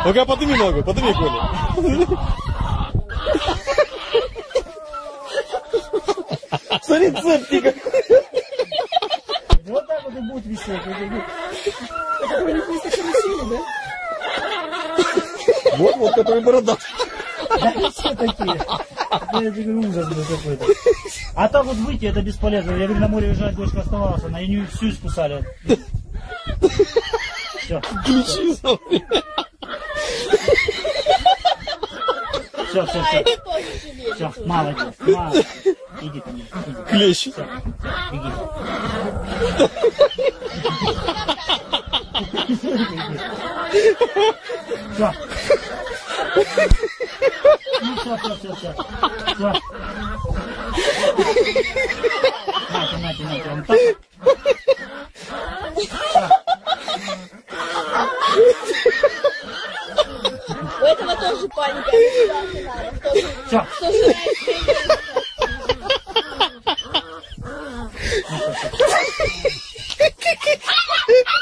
Ну-ка, подними ногу, подними, Коля. Смотри, цепки как. Вот так вот и будет висеть. Это вы не просто карусели, да? Вот, который бородатый. Да все такие. Я говорю, ужас был какой-то. А так вот выйти, это бесполезно. Я говорю, на море уезжать дочка оставалась, она ее всю искусали. Все. Ключи смотри. Все. Все, мало. Иди ко мне. Клещ. Все, беги. Все. Ну, все. Нате, он так. У этого тоже паника. Все. Что же